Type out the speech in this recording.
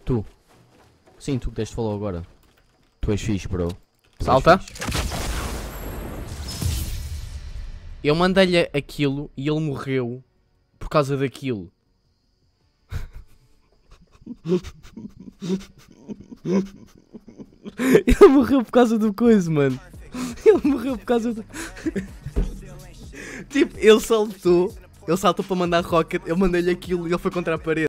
Tu. Sim, tu que deste falou agora. Tu és fixe, bro. Tu Salta. és fixe. Eu mandei-lhe aquilo e ele morreu por causa daquilo. Ele morreu por causa do coisa, mano. Ele morreu por causa do... Tipo, ele saltou para mandar rocket, eu mandei-lhe aquilo e ele foi contra a parede.